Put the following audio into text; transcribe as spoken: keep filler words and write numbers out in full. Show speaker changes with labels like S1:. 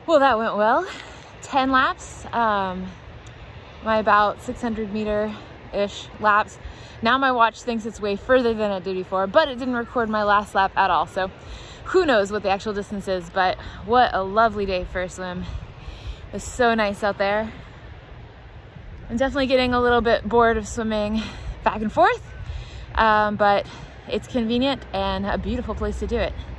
S1: Well, that went well. ten laps, um, my about six hundred meter-ish laps. Now my watch thinks it's way further than it did before, but it didn't record my last lap at all. So who knows what the actual distance is, but what a lovely day for a swim. It was so nice out there. I'm definitely getting a little bit bored of swimming back and forth, um, but it's convenient and a beautiful place to do it.